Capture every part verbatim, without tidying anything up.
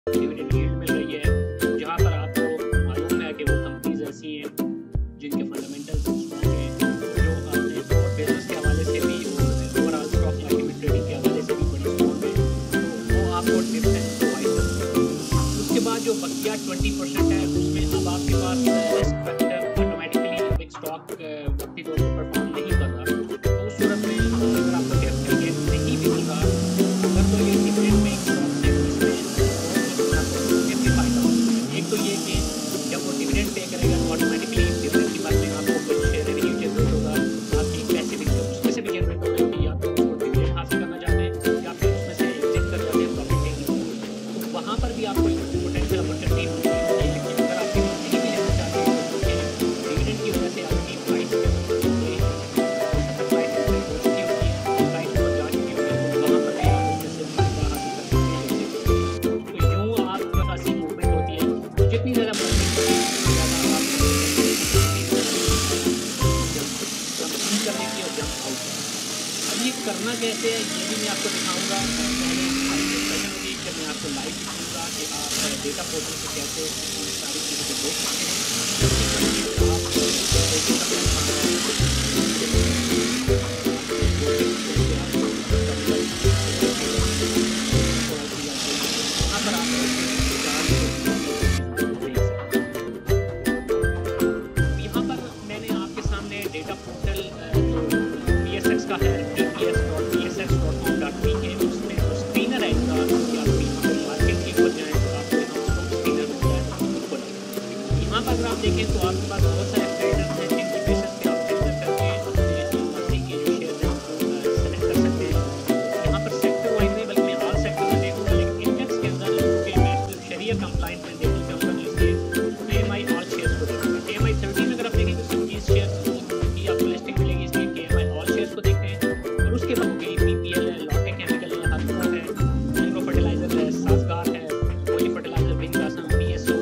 Dividend yield मिल रही है, जहाँ पर आपको मालूम है कि वो कंपनीज ऐसी हैं जिनके फंडामेंटल्स स्ट्रॉन्ग हैं, जो आपने और बिजनेस के हवाले से भी और ओवरऑल स्टॉक मार्केट में ट्रेडिंग के हवाले से भी बड़ी स्ट्रॉन्ग है, तो वो आपको डिविडेंड प्रोवाइड करते हैं। उसके बाद जो बकिया ट्वेंटी परसेंट है, उसमें अब आपके पास रिस्क फैक्टर ऑटोमेटिकली एक स्टॉक वक्ती तौर पर परफॉर्म नहीं कर रहा, तो उस सूरत में अगर आपको कैपिटल गेन नहीं भी मिल रहा, अगर तो ये डिविडेंड में स्टॉक है तो फायदा होगा। एक तो ये कि जब वो डिविडेंड पे करेगा तो ऑटोमेटिकली डिविडेंड की बात में आपको कुछ रेवेन्यू जनरेट होगा, आपकी पैसे भी उसमें से भी जनरेट होगा कि या तो उसको डिविडेंड हासिल करना चाहते हैं या फिर उसमें से एग्जिट कर जाते हैं प्रॉफिट टेकिंग, तो वहाँ पर भी आपको पोटेंशियल अपॉर्चुनिटी होती है। लेकिन अगर आप नहीं भी लेना चाहते हैं तो डिविडेंड की वजह से आपकी प्राइस करना कैसे है ये भी मैं आपको दिखाऊंगा। पहले हमारी डिस्कशन होगी जब मैं आपको लाइव दिखाऊंगा कि आप डेटा पोर्टल से कैसे इन सारी चीज़ों को देख सकते हैं। आप वहाँ पर आप यहाँ पर मैंने आपके सामने data portal P S X का है, अगर आप देखें तो आपके पास बहुत सारे ट्रेडर्स हैं जिनकी बेसिस पे आप ट्रेड करके अपने मर्जी के जो शेयर हैं उसको सेलेक्ट कर सकते हैं। यहाँ पर सेक्टर वाइज नहीं बल्कि मैं ऑल सेक्टर में देखूँगा, लेकिन इंडेक्स के अंदर क्योंकि मैं शरिया कंप्लाइंट में देखना चाहूँगा तो इसलिए A M I all shares को देखूँगा। ए एम आई थर्टी में अगर आप देखें तो सत्ताईस शेयर्स की आपको लिस्टिंग मिलेगी, इसलिए के एम आई ऑल शेयर्स को देखते हैं। और उसके बाद पी पी एल है, लॉटे केमिकल है, हाथों है, एग्रो फर्टिलाइजर है, साजगार है, ऑयल फर्टिलाइजर, विंग आसम, पी एस ओ,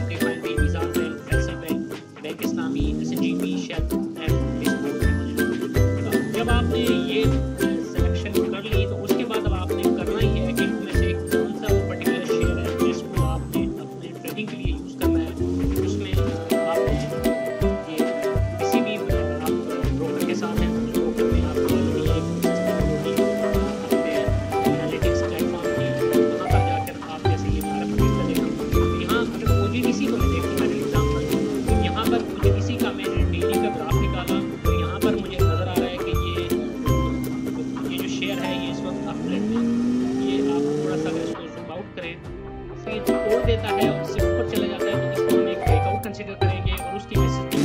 जब आपने ये सिलेक्शन कर ली तो उसके बाद अब आपने करना ही है कि उनमें से कौन सा वो पर्टिकुलर शेयर है जिसको आपने अपने ट्रेडिंग के लिए यूज़ करना है। उसमें आपने ये किसी भी आप ब्रोकर के साथ हैं तो उस ब्रोकर में आपको ऑलरेडी एक अपने एनालिटिक्स प्लेटफॉर्म की वहाँ पर जाकर आप जैसे ये हमारा फीस का देखा यहाँ अगर ओ जी डी सी को मैं देखूँ मैंने एग्जाम्पल तो यहाँ पर ओ जी डी सी का मैंने डेली का ग्राफ निकाला तो यहाँ पर मुझे नज़र आ रहा है कि ये ये जो शेयर है ये इस वक्त अप ट्रेंड में, ये आप थोड़ा सा अगर इसको जूम आउट करें तो ये तोड़ देता है और इससे ऊपर चला जाता है, तो इसको हम एक ब्रेकआउट कंसीडर करेंगे और उसकी बेसिस पे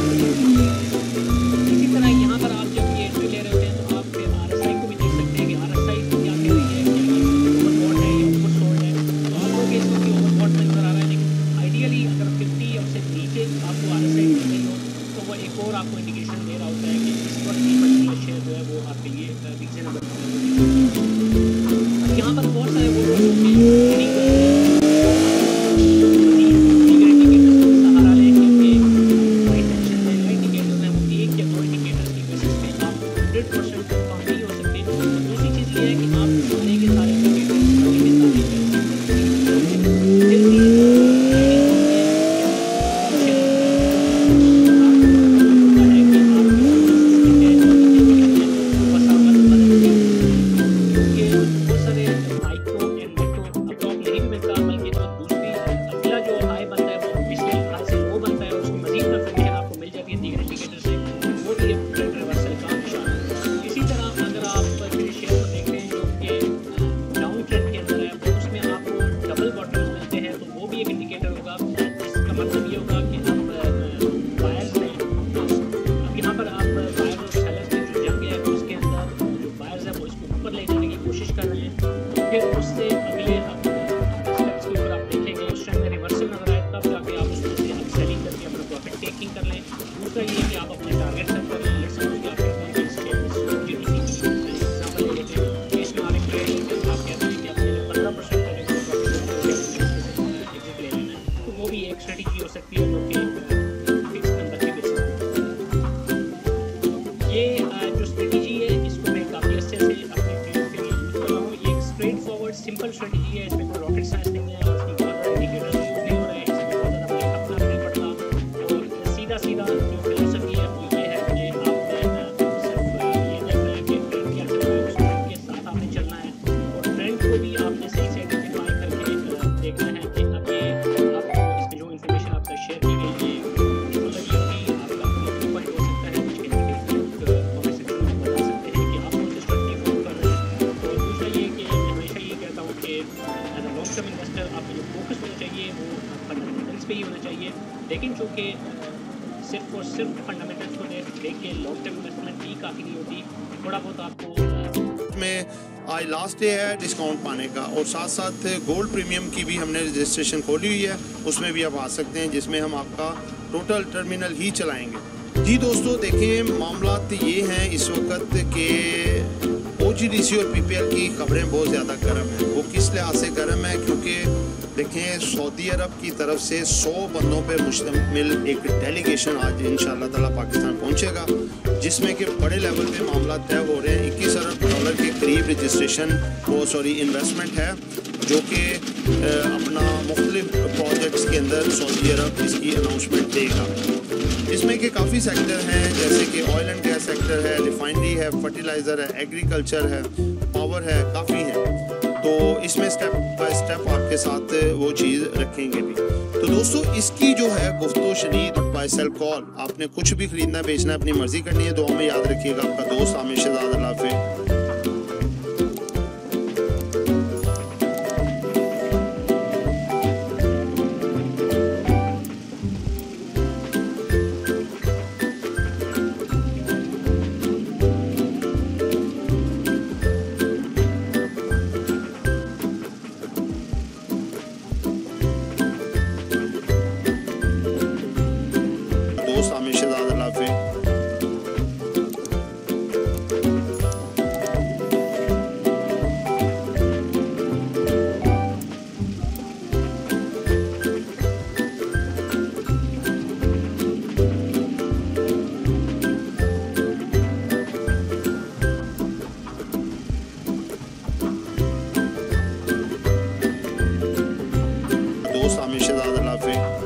इसी तरह यहाँ पर आप जब ये एंट्री ले रहे होते हैं तो आप फिर आर एस आई को भी देख सकते हैं कि आर एस आई क्या कह रही है, क्या ये ओवरबॉट है या ओवरसोल्ड है। तो आप लोग इसको भी ओवरबॉट में नजर आ रहा है, लेकिन आइडियली अगर फिफ्टी या उससे नीचे आपको आर एस आई मिल रही हो तो वो एक और आपको इंडिकेशन दे रहा होता है कि इस वक्त ये पर्टिकुलर शेयर जो है वो आपके लिए रीजनेबल है। यहाँ पर बहुत सारे वो लोग सहारा लेके आपका जो फोकस होना चाहिए वो फंडामेंटल्स पे ही होना चाहिए। लेकिन चूँकि सिर्फ और सिर्फ फंडामेंटल्स को देख देख के लॉन्ग टर्म इन्वेस्टमेंट भी काफ़ी नहीं होती। थोड़ा बहुत आपको में आज लास्ट डे है डिस्काउंट पाने का, और साथ साथ गोल्ड प्रीमियम की भी हमने रजिस्ट्रेशन खोली हुई है, उसमें भी आप आ सकते हैं, जिसमें हम आपका टोटल टर्मिनल ही चलाएंगे। जी दोस्तों, देखें मामला ये हैं इस वक्त के ओ जी डी सी और पी पी एल की खबरें बहुत ज़्यादा गर्म हैं। वो किस लिहाज से गर्म है, क्योंकि देखें सऊदी अरब की तरफ से सौ बंदों पे मुश्तमिल एक डेलीगेशन आज इंशाअल्लाह ताला पाकिस्तान पहुंचेगा, जिसमें कि बड़े लेवल पे मामला तय हो रहे हैं। इक्कीस अरब डॉलर के करीब रजिस्ट्रेशन वो सॉरी इन्वेस्टमेंट है, जो कि अपना मुख्तलिफ प्रोजेक्ट्स के अंदर सऊदी अरब इसकी अनाउंसमेंट देगा, जिसमें कि काफ़ी सेक्टर हैं, जैसे कि ऑयल एंड गैस सेक्टर है, रिफाइनरी है, फर्टिलाइज़र है, एग्रीकल्चर है, पावर है, काफ़ी है। तो इसमें स्टेप बाय स्टेप आपके साथ वो चीज़ रखेंगे भी। तो दोस्तों, इसकी जो है गुफ्तो शनीद बाय सेल कॉल, आपने कुछ भी खरीदना बेचना अपनी मर्जी करनी है। दुआ में याद रखिएगा, आपका दोस्त आमिर शहजाद। अल्लाह हाफ़िज़। आमिर शहजाद। अल्लाह हाफ़िज़। दोस्त आमिर शहजाद। अल्लाह हाफ़िज़।